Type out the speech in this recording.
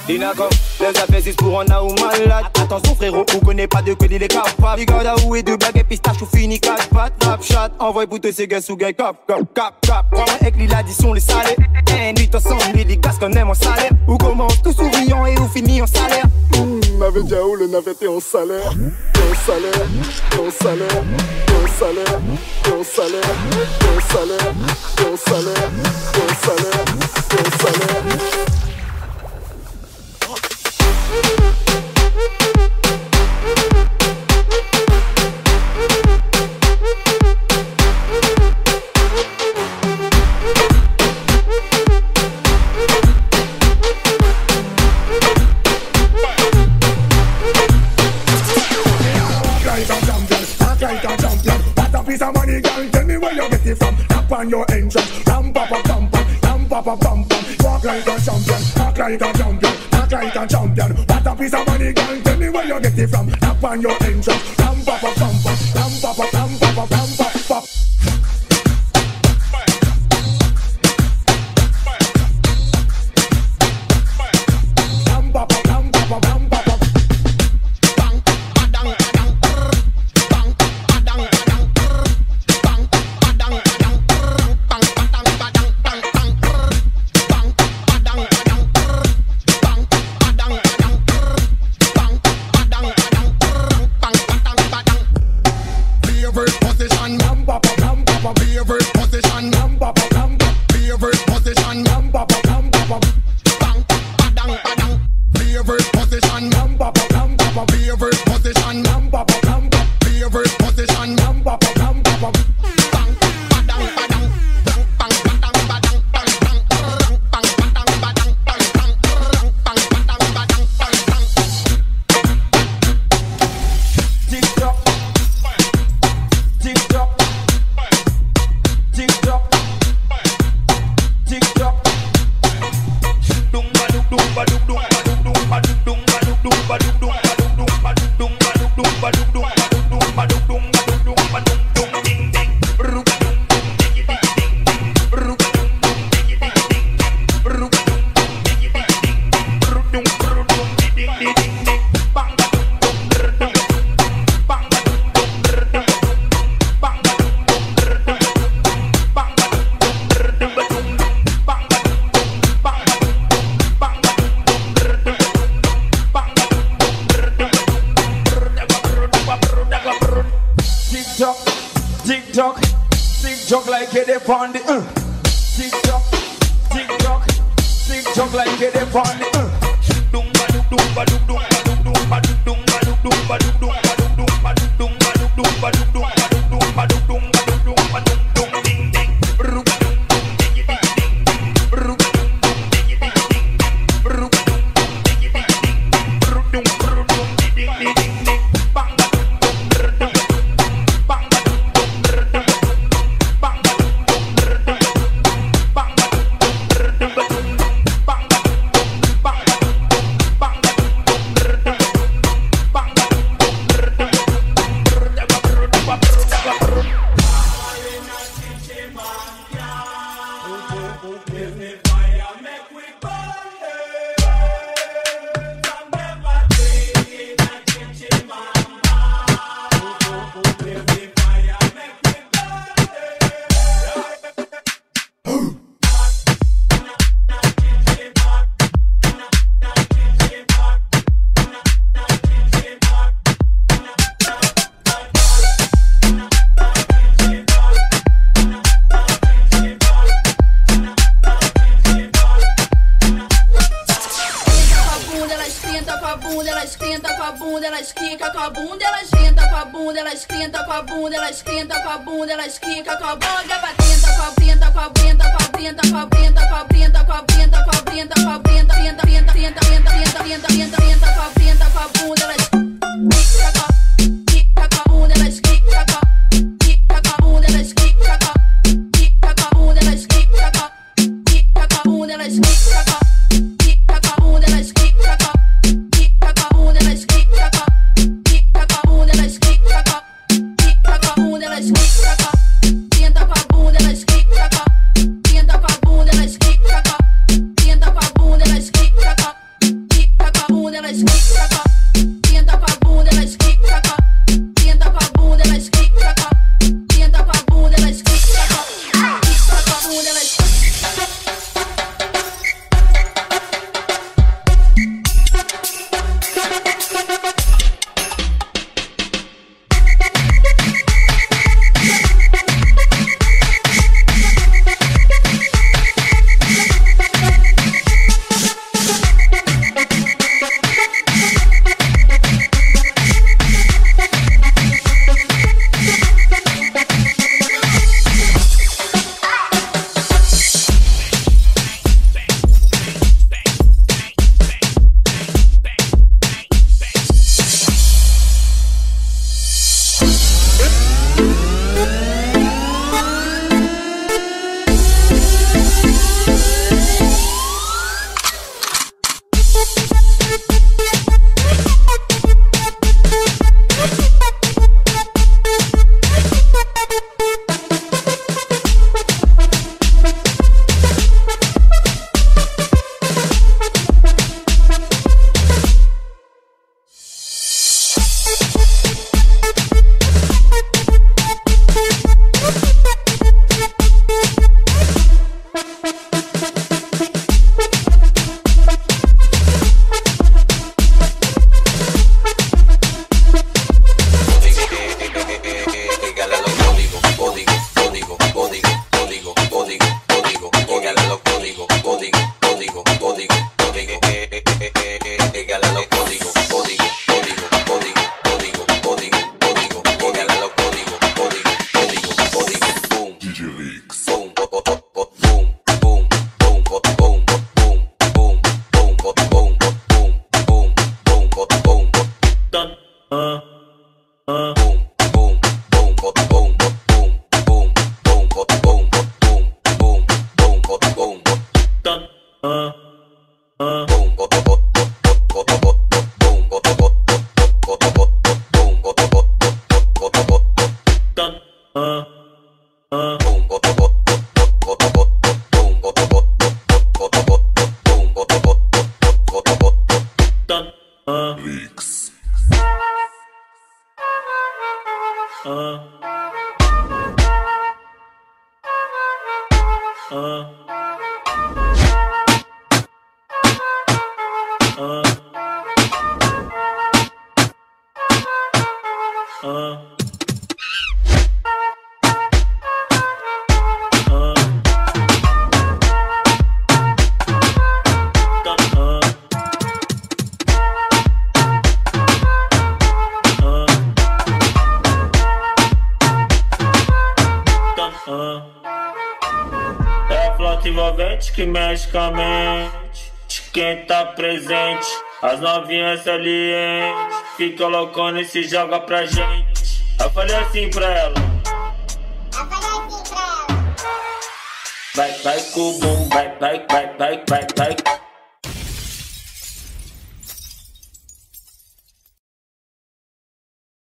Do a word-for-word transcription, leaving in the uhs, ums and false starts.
Dina comme les affaires c'est pour un a ou malade. Attention frérot, on connaît pas de code, il est capable. Regarde où est de blagues et pistache ou fini quatre pattes. Rap chat, envoie pour tous ces gars sous gars cap, cap, cap, cap. Prends-moi avec l'addition, les salaires. Un nuit ensemble, les gars qu'on aime en salaire. Ou commence tout souriant et ou finit en salaire. N'avait déjà où le navette est en salaire. En salaire, en salaire, en salaire, en salaire, en salaire, en salaire, en salaire, en salaire. Piece of money, girl, tell me where you get it from. Tap on your entrance, ram pa pa pam pam, ram pa pa pam pam. Walk like a champion, talk like a champion, talk like a champion. What a piece of money, girl, tell me where you get it from. Tap on your entrance, ram pa pa pam pam, ram pa pa pam pa pa pam pa pa. código, código, código, código, eh, eh, eh, eh, eh, pégale a los códigos, código, código, código, código, código, código, pégale a los códigos, código, código, código, boom, D J Leaks, boom, boom, boom, boom, boom, boom, boom, boom, boom, boom, boom, boom, boom, boom, boom, boom, boom, dun, uh, uh, boom, boom, boom, boom, boom, boom, boom, boom, boom, boom, boom, boom, boom, boom, dun, uh, uh, boom, boom, boom, boom, boom, boom, boom, boom, dun, uh, uh, boom, boom, boom, boom, dun, uh, Leaks. uh, uh, uh, uh, uh, dun, uh, uh, dun, uh. É a flauta envolvente que mexe com a mente de quem tá presente. As novinhas salientes fica loucona e se joga pra gente. Eu falei assim pra ela, Eu falei assim pra ela. vai, vai com o bum, vai, vai, vai, vai, vai, vai.